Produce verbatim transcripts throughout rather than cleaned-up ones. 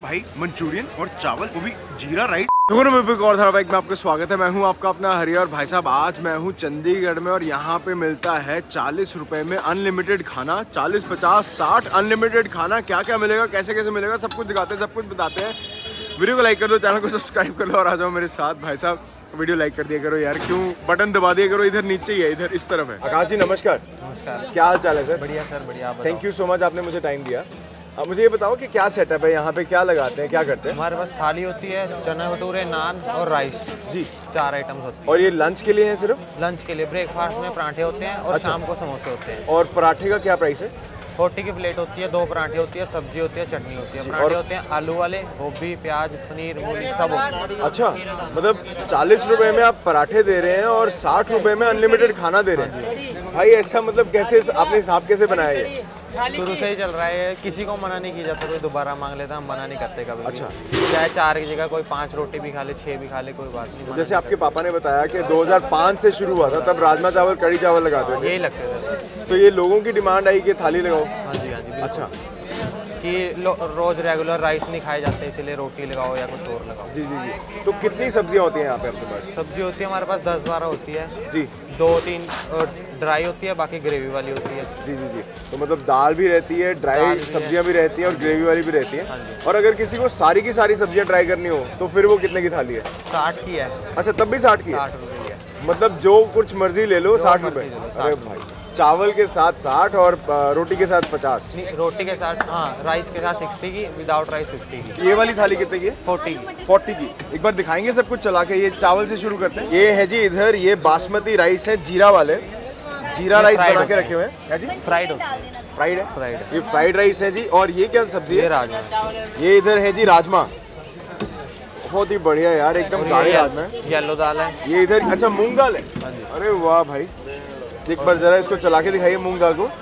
भाई मंचूरियन और चावल, वो भी जीरा राइस। एक और धारावाहिक में आपका स्वागत है। मैं हूं आपका अपना हरि और भाई साहब आज मैं हूं चंडीगढ़ में और यहां पे मिलता है चालीस रुपए में अनलिमिटेड खाना। चालीस पचास साठ अनलिमिटेड खाना। क्या क्या मिलेगा, कैसे कैसे मिलेगा, सब कुछ दिखाते हैं, सब कुछ बताते हैं। वीडियो को लाइक कर दो, चैनल को सब्सक्राइब कर लो और आ जाओ मेरे साथ। भाई साहब वीडियो लाइक कर दिया करो यार, क्यों बटन दबा दिया करो, इधर नीचे ही है, इधर इस तरफ है। आकाश जी नमस्कार। नमस्कार, क्या हाल चाल है सर? बढ़िया सर, बढ़िया। थैंक यू सो मच, आपने मुझे टाइम दिया। अब मुझे ये बताओ कि क्या सेटअप है यहाँ पे, क्या लगाते हैं, क्या करते हैं? हमारे पास थाली होती है, चने भटूरे, नान और राइस जी, चार आइटम्स होते हैं। और ये लंच के लिए है सिर्फ? लंच के लिए। ब्रेकफास्ट में पराठे होते हैं और अच्छा। शाम को समोसे होते हैं। और पराठे का क्या प्राइस है? फोर्टी की प्लेट होती है, दो पराठे होती है, सब्जी होती है, चटनी होती है। पराठे होते हैं आलू वाले, गोभी, प्याज, पनीर, मूली सब होता है। अच्छा, मतलब चालीस रुपए में आप पराठे दे रहे हैं और साठ रुपए में अनलिमिटेड खाना दे रहे हैं। भाई ऐसा मतलब कैसे, आपने हिसाब कैसे बनाया ये? शुरू से ही चल रहा है, किसी को मना नहीं किया जाता, कोई दोबारा मांग लेता, हम मना नहीं करते कभी। अच्छा, चाहे चार की जगह कोई पाँच रोटी भी खा ले, छः भी खा ले, कोई बात नहीं। जैसे आपके पापा ने बताया कि दो हज़ार पाँच से शुरू हुआ था, तब राजमा चावल कड़ी चावल लगाते थे, यही लगते थे। तो ये लोगों की डिमांड आई कि थाली लगाओ। हाँ जी, हाँ जी। अच्छा, कि रोज रेगुलर राइस नहीं खाए जाते, इसलिए रोटी लगाओ या कुछ और लगाओ। जी जी जी। तो कितनी सब्जियां होती हैं यहाँ पे आपके पास? सब्जी होती है हमारे पास दस बारह होती है जी। दो तीन ड्राई होती है, बाकी ग्रेवी वाली होती है। जी जी जी। तो मतलब दाल भी रहती है, ड्राई सब्जियां भी रहती हैं और ग्रेवी वाली भी रहती है। और अगर किसी को सारी की सारी सब्जियां ट्राई करनी हो तो फिर वो कितने की थाली है? साठ की है। अच्छा, तब भी साठ की है? साठ रुपये की है। मतलब जो कुछ मर्जी ले लो, साठ रुपए। अरे भाई, चावल के साथ साठ और रोटी के साथ पचास? रोटी के साथ, हाँ, राइस के साथ सिक्सटी की, विदाउट राइस फिफ्टी की। ये वाली थाली कितने की है? फोर्टी की। फोर्टी की। एक बार दिखाएंगे सब कुछ चला के। ये चावल से शुरू करते हैं। ये है जी इधर, ये बासमती राइस है, जीरा वाले, जीरा राइस बना के रखे हुए हैं। क्या जी? फ्राइड फ्राइड है? फ्राइड। ये फ्राइड राइस है जी। और ये क्या सब्जी है? राजमा। ये इधर है जी राजमा, बहुत ही बढ़िया यार, एकदम गाढ़े राजमा है। येलो दाल है ये इधर। अच्छा, मूंग दाल है? अरे वाह भाई, एक बार जरा इसको चला के दिखाइए मूंग दाल को।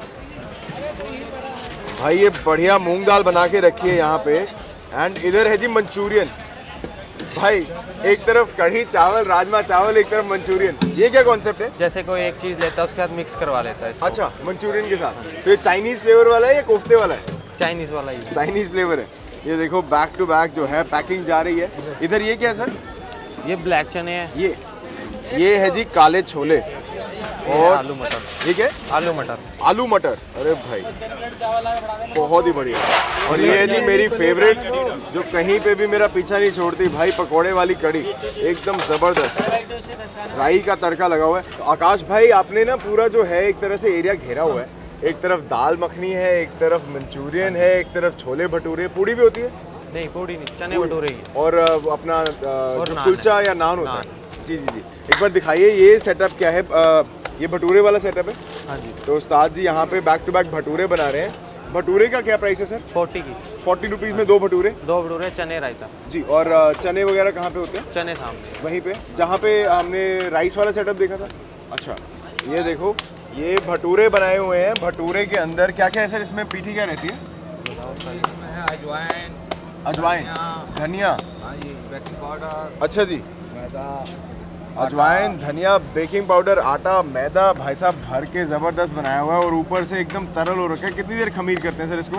भाई ये बढ़िया मूंग दाल बना के रखी है यहाँ पे। एंड इधर है जी मंचूरियन। भाई एक तरफ कढ़ी चावल, राजमा चावल, एक तरफ मंचूरियन। ये क्या कॉन्सेप्ट है? जैसे कोई एक चीज लेता है उसके साथ मिक्स करवा लेता है इसको। अच्छा, मंचूरियन के साथ। तो ये चाइनीज फ्लेवर वाला है या कोफ्ते वाला है? चाइनीज वाला ही। चाइनीज फ्लेवर है। ये देखो बैक टू बैक जो है पैकिंग जा रही है। इधर ये क्या है सर? ये ब्लैक चने हैं। ये ये है जी काले छोले और आलू मटर। ये क्या है? आलू मटर। आलू मटर। अरे भाई बहुत ही बढ़िया। और ये है जी मेरी फेवरेट, जो कहीं पे भी मेरा पीछा नहीं छोड़ती भाई, पकोड़े वाली कड़ी, एकदम जबरदस्त, राई का तड़का लगा हुआ है। तो आकाश भाई आपने ना पूरा जो है एक तरह से एरिया घेरा हुआ है। एक तरफ दाल मखनी है, एक तरफ मंचूरियन है, एक तरफ छोले भटूरे। पूड़ी भी होती है? नहीं, पूड़ी नहीं, चने भटूरे ही। और अपना जो कुलचा या नान होता है। जी जी जी। एक बार दिखाइए ये सेटअप क्या है। आ, ये भटूरे वाला सेटअप है? हाँ जी। तो उस्ताद जी यहाँ पे बैक टू बैक भटूरे बना रहे हैं। भटूरे का क्या प्राइस है सर? फोर्टी की। फोर्टी रुपीज़ में दो भटूरे? दो भटूरे, चने रायता जी। और चने वगैरह कहाँ पे होते हैं? चने सामने वहीं पे जहाँ पे हमने राइस वाला सेटअप देखा था। अच्छा, ये देखो ये भटूरे बनाए हुए हैं। भटूरे के अंदर क्या क्या है सर? इसमें पीठी क्या रहती है? अजवाइन, अजवाइन, धनिया। Baking powder. अच्छा जी, अजवाइन, धनिया, बेकिंग पाउडर, आटा, मैदा। भाई साहब भर के ज़बरदस्त बनाया हुआ है और ऊपर से एकदम तरल हो रखा है। कितनी देर खमीर करते हैं सर इसको?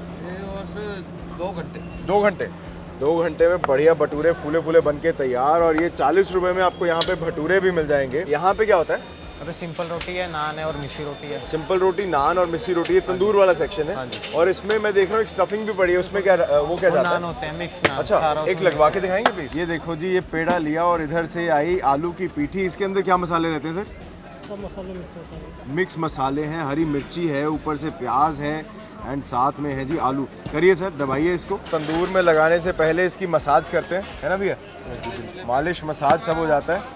दो घंटे। दो घंटे दो घंटे में बढ़िया भटूरे फूले फूले बन के तैयार। और ये चालीस रुपए में आपको यहाँ पे भटूरे भी मिल जाएंगे। यहाँ पे क्या होता है? अरे सिंपल रोटी है, नान है और मिस्सी रोटी है। सिंपल रोटी, नान और मिस्सी रोटी। ये तंदूर वाला सेक्शन है। और इसमें मैं देख रहा हूँ एक स्टफिंग भी पड़ी है, उसमें क्या वो क्या जाता है? नान होते हैं, मिक्स नान। अच्छा, एक लगवा के दिखाएंगे प्लीज। ये देखो जी, ये पेड़ा लिया और इधर से आई आलू की पीठी। इसके अंदर क्या मसाले रहते हैं सर? सब मसाले मिक्स होते हैं। मिक्स मसाले हैं, हरी मिर्ची है, ऊपर से प्याज है एंड साथ में है जी आलू। करिए सर, दबाइए इसको। तंदूर में लगाने से पहले इसकी मसाज करते हैं, है ना भैया? मालिश मसाज सब हो जाता है।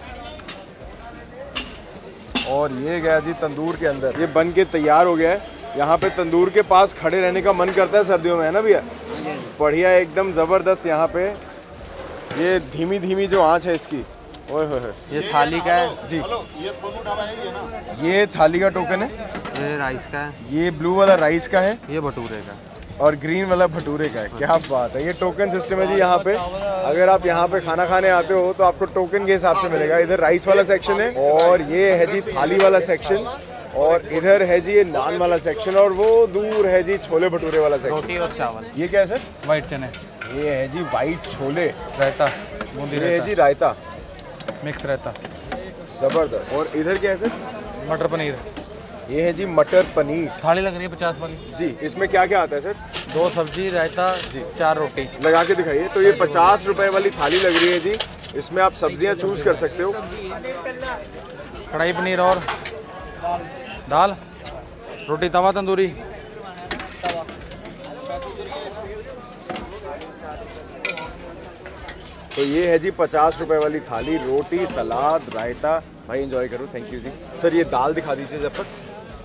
और ये गया जी तंदूर के अंदर, ये बन के तैयार हो गया है। यहाँ पे तंदूर के पास खड़े रहने का मन करता है सर्दियों में, है ना भैया? बढ़िया एकदम ज़बरदस्त। यहाँ पे ये धीमी धीमी जो आँच है इसकी, ओए होए। ये थाली का है जी। ये फोनू ढाबा है ना? ये थाली का टोकन है। ये राइस का है। ये ब्लू वाला राइस का है। ये भटूरे का। और ग्रीन वाला भटूरे का है। क्या बात है, ये टोकन सिस्टम है जी यहाँ पे। अगर आप यहाँ पे खाना खाने आते हो तो आपको टोकन के हिसाब से मिलेगा। इधर राइस वाला सेक्शन है और ये है जी थाली वाला सेक्शन और इधर है जी ये नान वाला सेक्शन और वो दूर है जी छोले भटूरे वाला सेक्शन। रोटी और चावल। ये क्या है सर? वाइट चने। ये है जी वाइट छोले, रायता बूंदी ये है जी रायता, मिक्स रायता, जबरदस्त। और इधर क्या है सर? मटर पनीर, ये है जी मटर पनीर। थाली लग रही है पचास वाली जी, इसमें क्या क्या आता है सर? दो सब्जी, रायता जी, चार रोटी। लगा के दिखाइए। तो ये पचास रुपए वाली थाली लग रही है जी, इसमें आप सब्जियां चूज कर सकते हो। कढ़ाई पनीर और दाल, रोटी तवा तंदूरी, तो ये है जी पचास रुपए वाली थाली, रोटी, सलाद, रायता। भाई एंजॉय करो, थैंक यू जी। सर ये दाल दिखा दीजिए जब तक।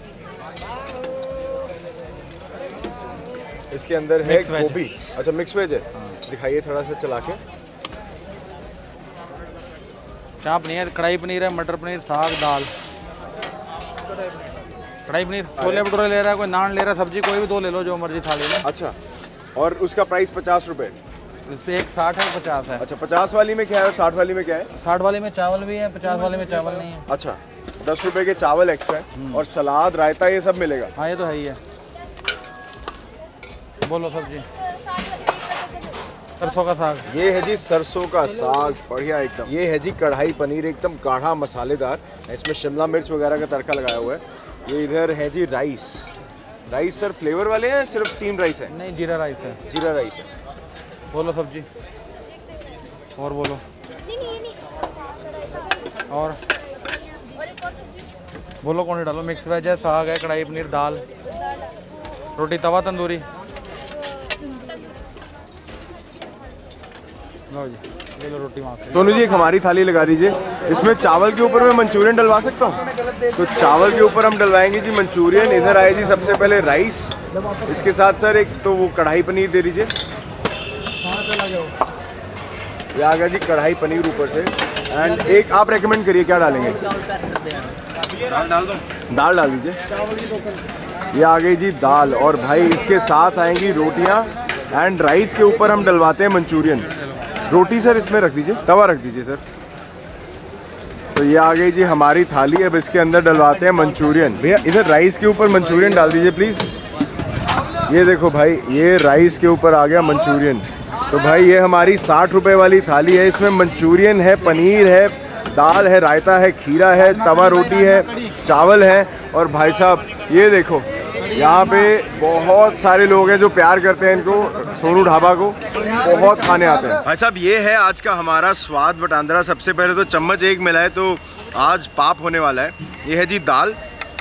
इसके अंदर है गोभी, अच्छा मिक्स वेज है, दिखाइए थोड़ा सा चला के। चाप नहीं है, कढ़ाई पनीर है, मटर पनीर, साग, दाल, कढ़ाई पनीर, छोले भटूरे ले रहा है कोई, नान ले रहा है, सब्जी कोई भी दो ले लो जो मर्जी थाली में। अच्छा, और उसका प्राइस पचास रुपए? इससे एक साठ है, पचास है। अच्छा, पचास वाली में क्या है और साठ वाली में क्या है? साठ वाली में चावल भी है, पचास वाली में चावल नहीं है। अच्छा, दस रुपए के चावल एक्स्ट्रा है और सलाद, रायता ये सब मिलेगा। हाँ ये तो है ही है। बोलो सब्जी, सरसों का साग, ये है जी सरसों का साग, बढ़िया एकदम। ये है जी कढ़ाई पनीर, एकदम गाढ़ा मसालेदार, इसमें शिमला मिर्च वगैरह का तड़का लगाया हुआ है। ये इधर है जी राइस। राइस सर फ्लेवर वाले हैं, सिर्फ स्टीम राइस है? नहीं, जीरा राइस है। जीरा राइस है। बोलो सब्जी, और बोलो, और बोलो कौन सी डालो। मिक्स वेज है, साग है, कढ़ाई पनीर, दाल, रोटी तवा तंदूरी। लो जी, ले लो रोटी वहाँ से। सोनू जी एक हमारी थाली लगा दीजिए। इसमें चावल के ऊपर मैं मंचूरियन डलवा सकता हूँ? तो चावल के ऊपर हम डलवाएंगे जी मंचूरियन। इधर आए जी सबसे पहले राइस, इसके साथ सर एक तो वो कढ़ाई पनीर दे दीजिए। ये आ गया जी कढ़ाई पनीर ऊपर से। एंड एक आप रेकमेंड करिए क्या डालेंगे? दाल डाल दो। दाल डाल दीजिए। ये आ गई जी दाल, और भाई इसके साथ आएंगी रोटियां एंड राइस के ऊपर हम डलवाते हैं मंचूरियन। रोटी सर इसमें रख दीजिए, तवा रख दीजिए सर। तो ये आ गई जी हमारी थाली, अब इसके अंदर डलवाते हैं मंचूरियन। भैया इधर राइस के ऊपर मंचूरियन डाल दीजिए प्लीज़। ये देखो भाई, ये राइस के ऊपर आ गया मंचूरियन। तो भाई ये हमारी साठ रुपए वाली थाली है, इसमें मंचूरियन है, पनीर है, दाल है, रायता है, खीरा है, तवा रोटी है, चावल है। और भाई साहब ये देखो, यहाँ पे बहुत सारे लोग हैं जो प्यार करते हैं इनको, सोनू ढाबा को, बहुत खाने आते हैं। भाई साहब ये है आज का हमारा स्वाद वटांदरा। सबसे पहले तो चम्मच एक मिला है तो आज पाप होने वाला है। ये है जी दाल,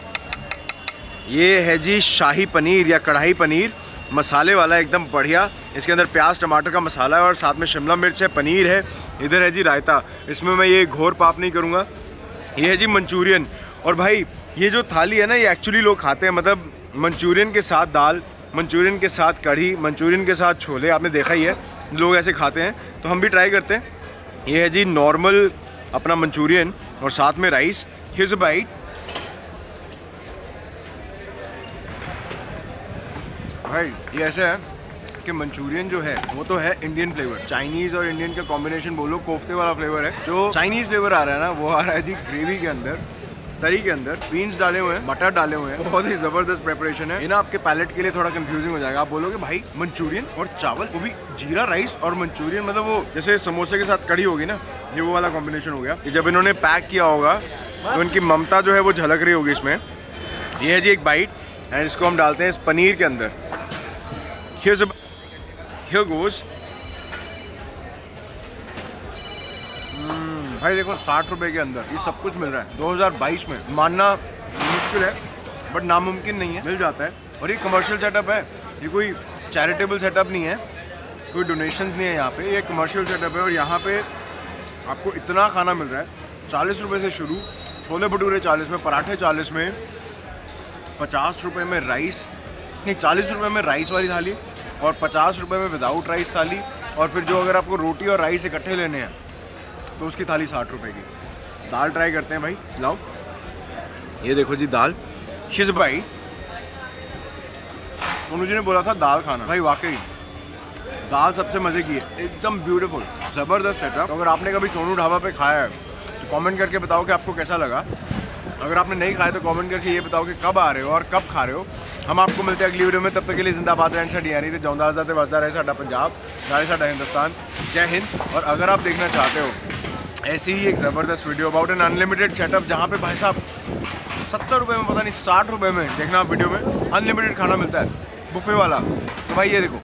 ये है जी शाही पनीर या कढ़ाई पनीर, मसाले वाला एकदम बढ़िया। इसके अंदर प्याज टमाटर का मसाला है और साथ में शिमला मिर्च है, पनीर है। इधर है जी रायता, इसमें मैं ये घोर पाप नहीं करूँगा। ये है जी मंचूरियन। और भाई ये जो थाली है ना, ये एक्चुअली लोग खाते हैं, मतलब मंचूरियन के साथ दाल, मंचूरियन के साथ कढ़ी, मंचूरियन के साथ छोले, आपने देखा ही है लोग ऐसे खाते हैं। तो हम भी ट्राई करते हैं। ये है जी नॉर्मल अपना मंचूरियन और साथ में राइस। हियर्स अ बाइट। भाई ये ऐसे है कि मंचूरियन जो है वो तो है इंडियन फ्लेवर, चाइनीज़ और इंडियन का कॉम्बिनेशन बोलो, कोफ्ते वाला फ्लेवर है। जो चाइनीज़ फ्लेवर आ रहा है ना, वो आ रहा है जी ग्रेवी के अंदर, तरी के अंदर बीन्स डाले हुए हैं, मटर डाले हुए हैं। बहुत ही ज़बरदस्त प्रेपरेशन है। ये ना आपके पैलेट के लिए थोड़ा कंफ्यूजिंग हो जाएगा। आप बोलोगे भाई मंचूरियन और चावल, वो भी जीरा राइस और मंचूरियन, मतलब वो जैसे समोसे के साथ कढ़ी होगी ना, ये वो वाला कॉम्बिनेशन हो गया। ये जब इन्होंने पैक किया होगा तो इनकी ममता जो है वो झलक रही होगी इसमें। ये है जी एक बाइट एंड इसको हम डालते हैं इस पनीर के अंदर। Here's a, here goes। hmm, भाई देखो साठ रुपए के अंदर ये सब कुछ मिल रहा है दो हज़ार बाईस में। मानना मुश्किल है बट नामुमकिन नहीं है, मिल जाता है। और ये कमर्शियल सेटअप है, ये कोई चैरिटेबल सेटअप नहीं है, कोई डोनेशंस नहीं है यहाँ पे, ये कमर्शियल सेटअप है। और यहाँ पे आपको इतना खाना मिल रहा है, चालीस रुपए से शुरू, छोले भटूरे चालीस में, पराठे चालीस में, पचास रुपए में राइस, नहीं चालीस रुपए में राइस वाली थाली और पचास रुपए में विदाउट राइस थाली। और फिर जो अगर आपको रोटी और राइस इकट्ठे लेने हैं तो उसकी थाली साठ रुपए की। दाल ट्राई करते हैं भाई, लाओ। ये देखो जी दाल, हिज भाई सोनू जी ने बोला था दाल खाना, भाई वाकई दाल सबसे मज़े की है, एकदम ब्यूटीफुल, ज़बरदस्त सेटअप। अगर आपने कभी सोनू ढाबा पे खाया है तो कमेंट करके बताओ कि आपको कैसा लगा। अगर आपने नहीं खाया तो कमेंट करके ये बताओ कि कब आ रहे हो और कब खा रहे हो। हम आपको मिलते हैं अगली वीडियो में, तब तक के लिए जिंदाबाद रहन छड़ी यानी थे जौंदा आजाद वजदा रहे साडा पंजाब, नाले साडा हिंदुस्तान। जय हिंद। और अगर आप देखना चाहते हो ऐसी ही एक ज़बरदस्त video about an unlimited setup जहाँ पे भाई साहब सत्तर रुपये में, पता नहीं साठ रुपये में, देखना आप वीडियो में अनलिमिटेड खाना मिलता है बुफे वाला, तो भाई ये देखो।